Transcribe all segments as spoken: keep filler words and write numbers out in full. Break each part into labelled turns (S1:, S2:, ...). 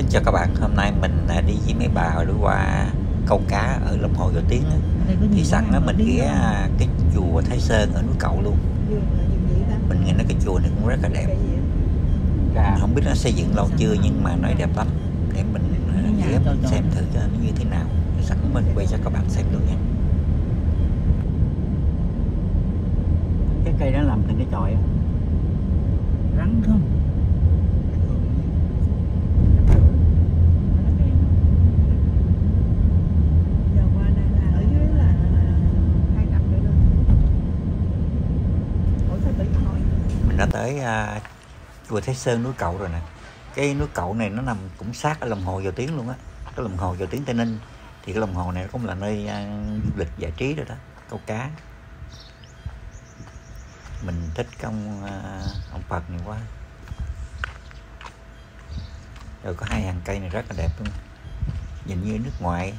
S1: Chào các bạn, hôm nay mình đi với mấy bà đi qua câu cá ở Long Hồ Dầu Tiếng á. Thì sẵn á, mình ghé cái chùa Thái Sơn ở núi Cậu luôn. Mình nghe nói cái chùa này cũng rất là đẹp. Mình không biết nó xây dựng lâu chưa nhưng mà nói đẹp lắm. Để mình ghé mình xem thử cho nó như thế nào. Sẵn mình quay cho các bạn xem luôn nha. Cái cây đó làm thành cái chòi á. Rắn không? Đã tới uh, chùa Thái Sơn núi Cậu rồi nè. Cái núi Cậu này nó nằm cũng sát ở lòng hồ Dầu Tiếng luôn á. Cái lòng hồ Dầu Tiếng Tây Ninh. Thì cái lòng hồ này cũng là nơi uh, du lịch giải trí rồi đó, câu cá. Mình thích cái ông, uh, ông Phật này quá. Rồi có hai hàng cây này rất là đẹp luôn, nhìn như nước ngoài.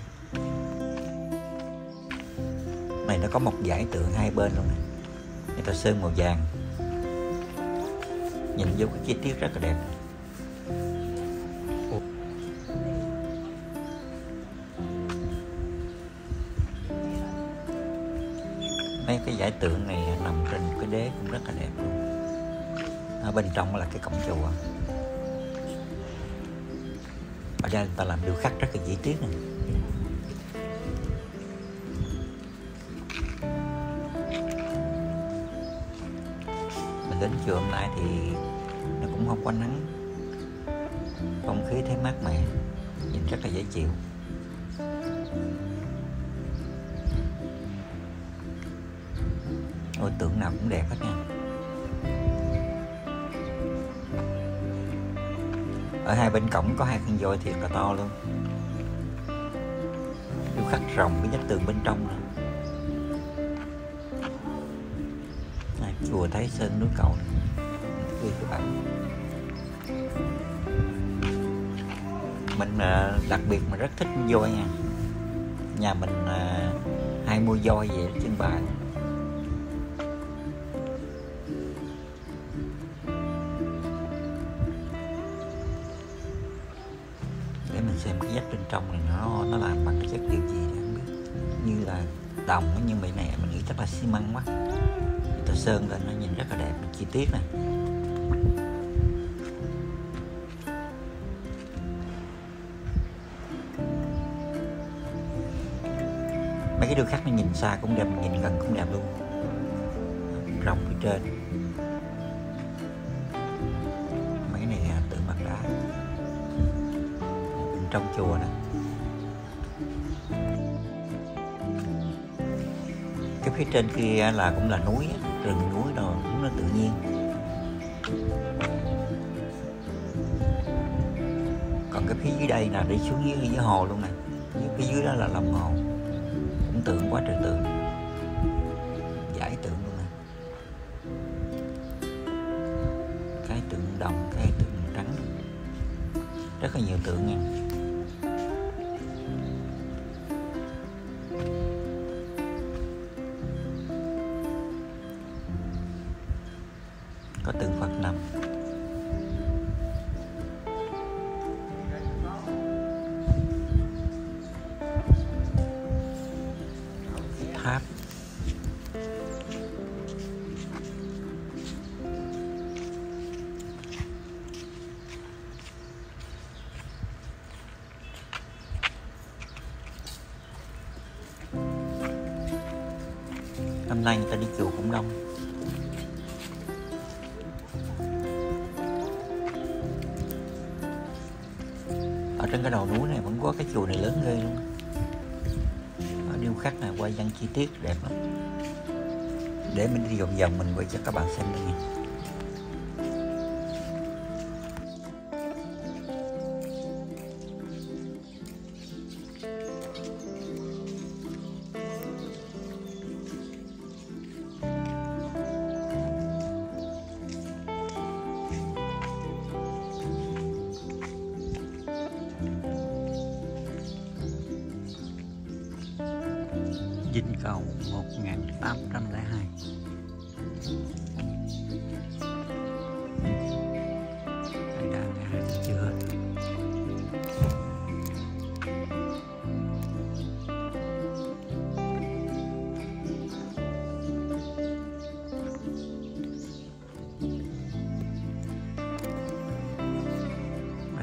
S1: Này nó có một dải tượng hai bên luôn nè, người ta sơn màu vàng, nhìn vô cái chi tiết rất là đẹp. Mấy cái dải tượng này nằm trên một cái đế cũng rất là đẹp luôn. Ở bên trong là cái cổng chùa. Ở đây người ta làm điêu khắc rất là chi tiết này. Mình đến chùa hôm nay thì nó cũng không có nắng, không khí thấy mát mẻ, nhìn rất là dễ chịu. Ôi, tượng nào cũng đẹp hết nha. Ở hai bên cổng có hai con voi thiệt là to luôn. Điêu khắc rồng cái vách tường bên trong nữa. À, chùa Thái Sơn núi Cậu này. Quý các bạn, mình đặc biệt mà rất thích voi nha. Nhà mình hay mua voi về trưng bày. Để mình xem cái vách bên trong này nó nó làm bằng cái chất liệu gì thì không biết, như là đồng như vậy này, mình nghĩ chắc là xi măng quá. Người ta sơn lên nó nhìn rất là đẹp, chi tiết này. Mấy cái điêu khắc nó nhìn xa cũng đẹp, nhìn gần cũng đẹp luôn. Rồng phía trên, mấy này tượng bằng đá bên trong chùa nè. Cái phía trên kia là cũng là núi, rừng núi rồi, cũng là tự nhiên. Còn cái phía dưới đây là đi xuống dưới, dưới hồ luôn nè. Phía dưới đó là lòng hồ, cũng tượng quá trời tượng, giải tượng luôn nè. Cái tượng đồng, cái tượng trắng, rất là nhiều tượng nha. Có tượng Phật nằm. Tháp. Hôm nay người ta đi chùa cũng đông. Ở trên cái đầu núi này vẫn có cái chùa này lớn ghê luôn. Ở điêu khắc này quay văn chi tiết đẹp lắm. Để mình đi vòng vòng mình quay cho các bạn xem đây nha. Dinh Cầu một nghìn tám trăm lẻ hai. Đây đã, đã chưa hết.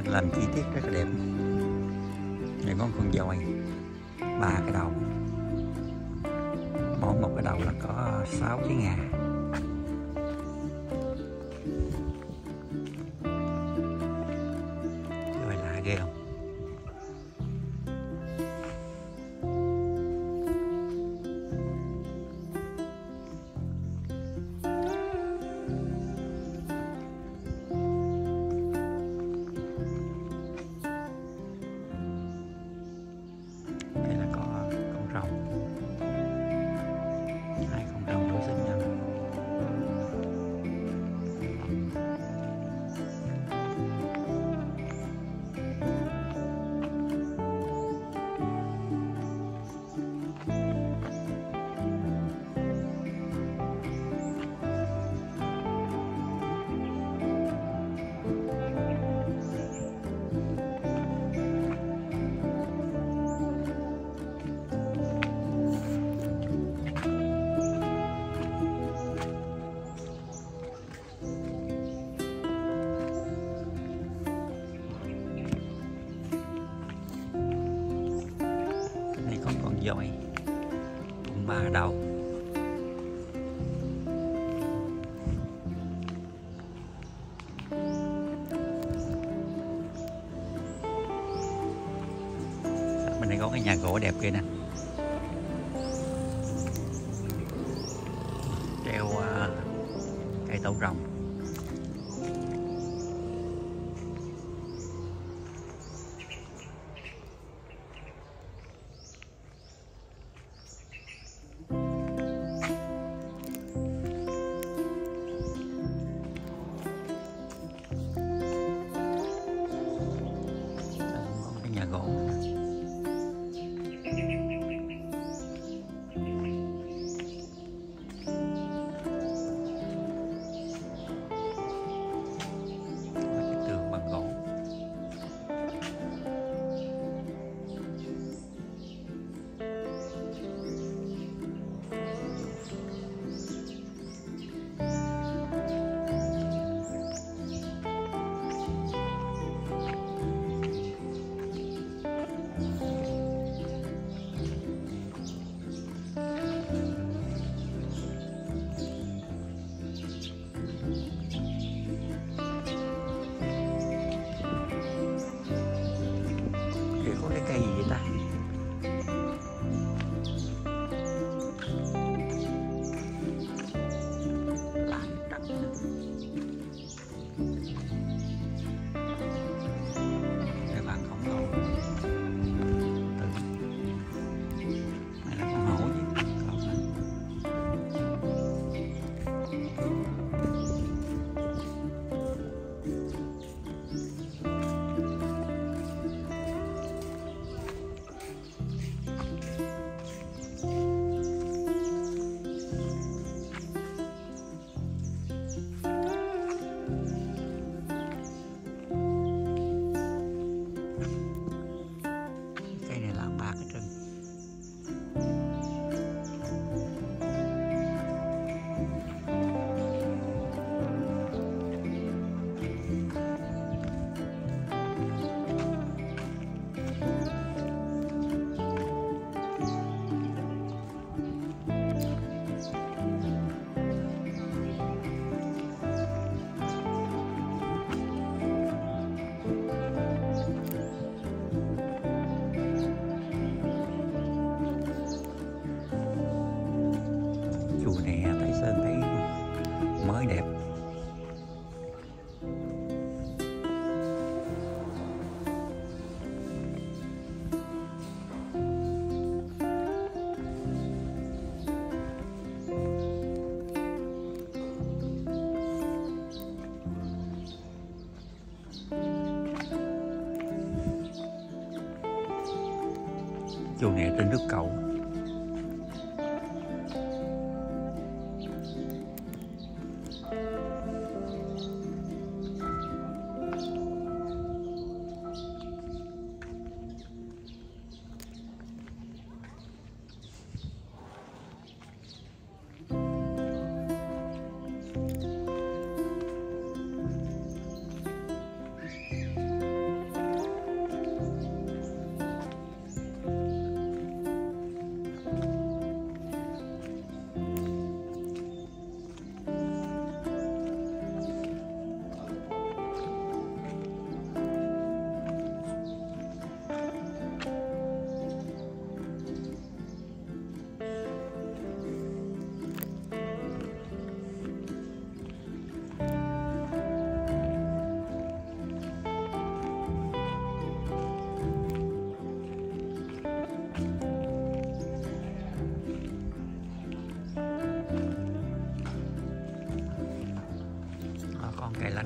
S1: làm chi tiết rất là đẹp. Này có con voi ba cái đầu, mỗi một cái đầu là có sáu cái ngà. Coi lạ ghê không? Voi ba đầu. Bên này có cái nhà gỗ đẹp kia nè, treo uh, cây tổ rồng. Nhà gỗ cái tường bằng gỗ. Có cái cây gì vậy ta? Lá trắng. Cái bạn khổng lồ. Tự. Này là con hổ chứ. Không à. Chùa này Thái Sơn thấy mới đẹp. Chùa này trên nước Cậu.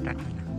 S1: trắng này nè.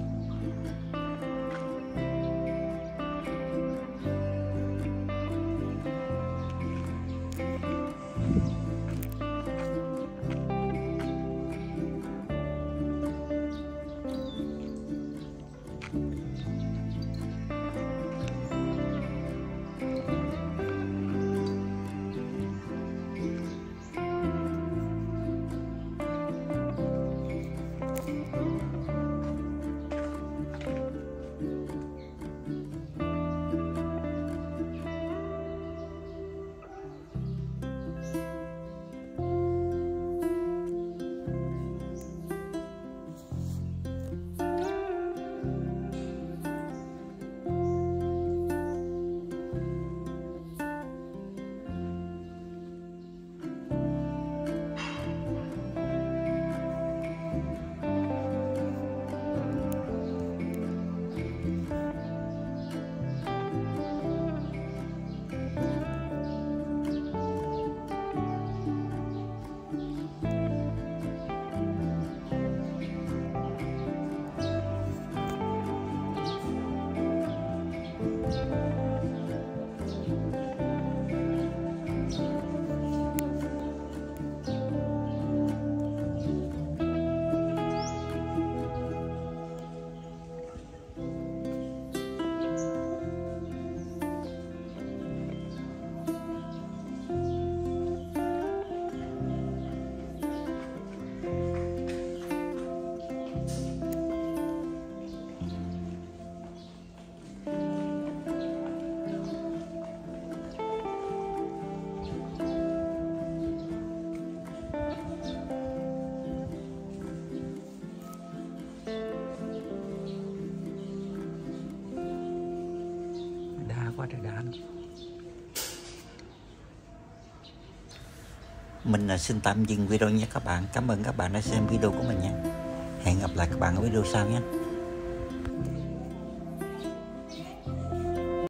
S1: Quá trời đã. Mình xin tạm dừng video nha các bạn. Cảm ơn các bạn đã xem video của mình nha. Hẹn gặp lại các bạn ở video sau nhé.